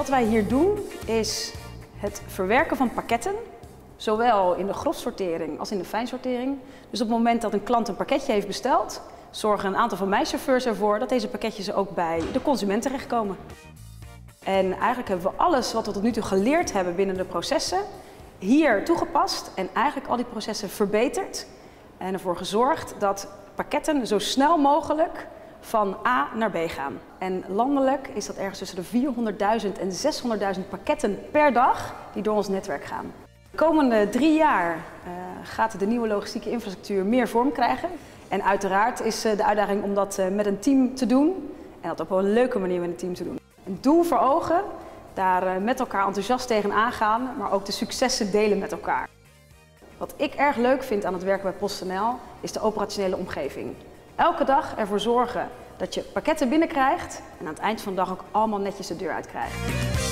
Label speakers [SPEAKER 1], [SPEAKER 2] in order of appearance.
[SPEAKER 1] wat wij hier doen is het verwerken van pakketten, zowel in de grofsortering als in de fijnsortering. Dus op het moment dat een klant een pakketje heeft besteld, zorgen een aantal van mijn chauffeurs ervoor dat deze pakketjes ook bij de consument terechtkomen. En eigenlijk hebben we alles wat we tot nu toe geleerd hebben binnen de processen hier toegepast en eigenlijk al die processen verbeterd en ervoor gezorgd dat pakketten zo snel mogelijk van A naar B gaan. En landelijk is dat ergens tussen de 400.000 en 600.000 pakketten per dag die door ons netwerk gaan. De komende 3 jaar gaat de nieuwe logistieke infrastructuur meer vorm krijgen. En uiteraard is de uitdaging om dat met een team te doen en dat op een leuke manier met een team te doen. Een doel voor ogen, daar met elkaar enthousiast tegenaan gaan, maar ook de successen delen met elkaar. Wat ik erg leuk vind aan het werken bij PostNL is de operationele omgeving. Elke dag ervoor zorgen dat je pakketten binnenkrijgt en aan het eind van de dag ook allemaal netjes de deur uit krijgt.